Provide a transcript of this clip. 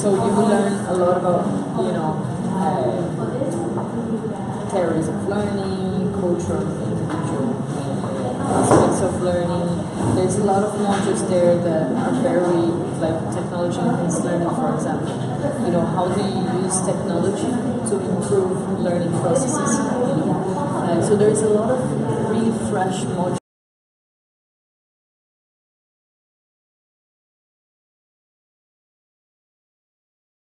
So you will learn a lot about, theories of learning, cultural, individual aspects of learning. There's a lot of modules there that are very, like technology enhanced learning, for example. How do you use technology to improve learning processes? So there's a lot of really fresh modules